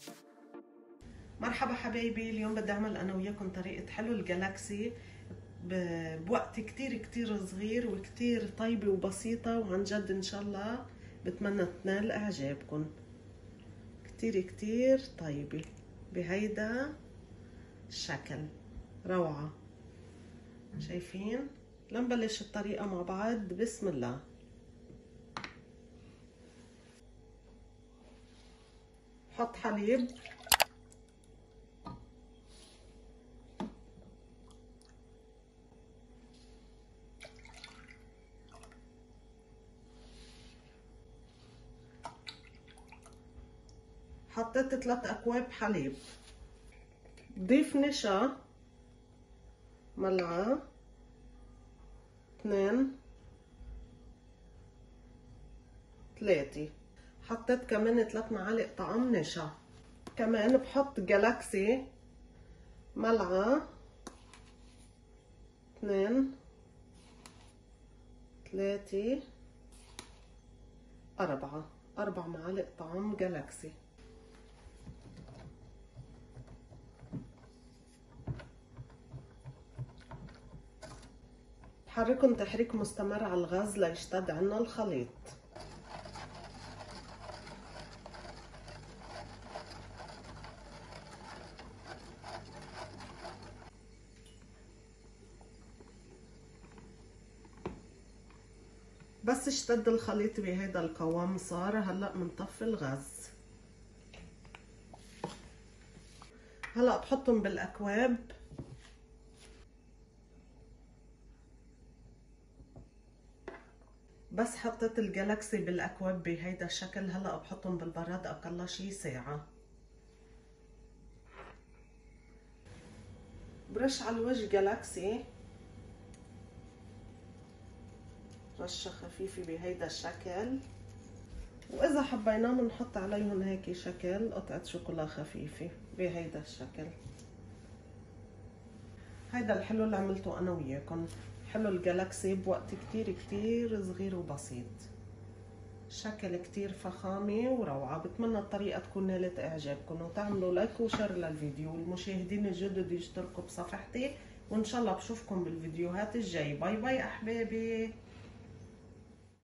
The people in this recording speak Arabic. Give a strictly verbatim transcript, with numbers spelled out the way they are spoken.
مرحبا حبايبي، اليوم بدي اعمل انا وياكم طريقة حلو الجلاكسي بوقت كتير كتير صغير وكتير طيبة وبسيطة، وعن جد ان شاء الله بتمنى تنال اعجابكم. كتير كتير طيبة بهيدا الشكل، روعة. شايفين؟ لنبلش الطريقة مع بعض. بسم الله. حط حليب، حطيت ثلاث اكواب حليب، ضيف نشا ملعقة، اثنين، ثلاثة. حطيت كمان ثلاث معالق طعام نشا. كمان بحط جلاكسي ملعقة، اثنين، ثلاثة، أربعة، أربع معالق طعام جلاكسي. بحركهم تحريك مستمر على الغاز ليشتد عنا الخليط. بس اشتد الخليط بهذا القوام صار، هلا بنطفي الغاز. هلا بحطهم بالاكواب. بس حطيت الجلاكسي بالاكواب بهيدا الشكل، هلا بحطهم بالبراد اقل شي ساعة. برش على الوجه جلاكسي رشة خفيفة بهيدا الشكل، واذا حبينا بنحط عليهم هيك شكل قطعة شوكولا خفيفة بهيدا الشكل. هيدا الحلو اللي عملته انا وياكم، حلو الجلاكسي بوقت كتير كتير صغير وبسيط. شكل كتير فخامة وروعة. بتمنى الطريقة تكون نالت اعجابكم، وتعملوا لايك وشير للفيديو. المشاهدين الجدد يشتركوا بصفحتي، وان شاء الله بشوفكم بالفيديوهات الجاي. باي باي احبابي.